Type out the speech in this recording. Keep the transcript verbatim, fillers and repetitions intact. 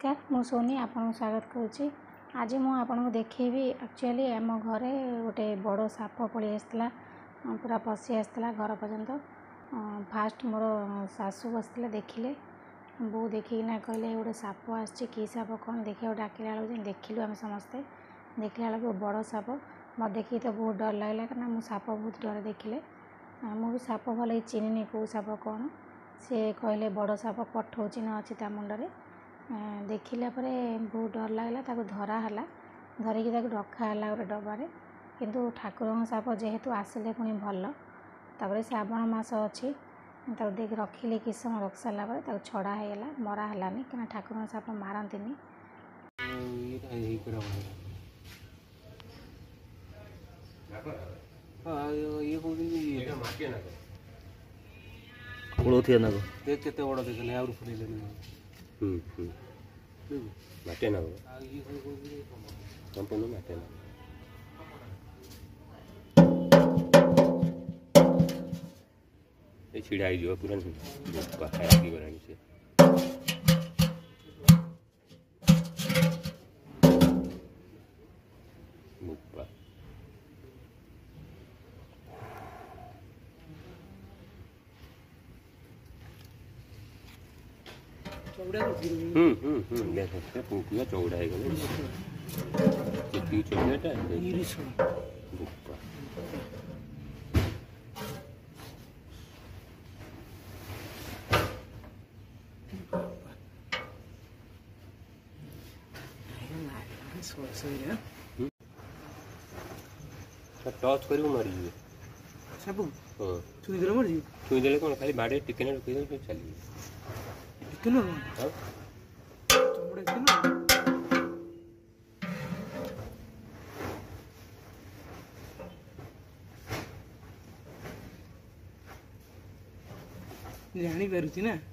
नमस्कार मु सोनी आपन स्वागत करुच्ची। आज मु आपन को देखेबी एक्चुअली आम घरे गोटे बड़ साप पलि आसला पूरा पशि आसला घर पर्यंत। फास्ट मोर सासू बसते देखिले बो देखिना कहले गोटे साप आसी कि साप कौन देखा डाकिला बेलू देखिलु आम समस्ते देखला बेलू बड़ साप मत देखिए तो बहुत डर लगला कि मुझे साप बहुत डर देखिले मुझे साप भल चिन्हनी कौ साप कौन सी कहले बड़ साप पठौ चिन्ह अच्छी ता मुंडे देखिला परे बहुत डर लगला ताको धरा हला धरिकी ताको रखा हला गोटे डबारे किंतु ठाकुर साप जेहेतु आसिले पुणी भल तापर श्रावण मास अच्छी ताको देख रखिले कि समय रख सारा पर ताको छड़ा होगला मरा हलानी कि ठाकुर साप मारंतीनी। केते बड़ देखने आउर फुलेले हम्म हम्म माटे ना संपूर्ण माटे ना ए छिड़ा आई जो पूरा खाया की बनानी से मुप्पा हम्म हम्म हम्म देखो से पूरा चौड़ा है गले कितनी चौड़ाटा है ये सुन बुप्पा सो सो रे टच करियो मारी जे सब हां छुई देले मर जी छुई देले कोन खाली बाडे टिके ने रखि दे तो चली टिके न हां चमड़े के न जानी पारुची ना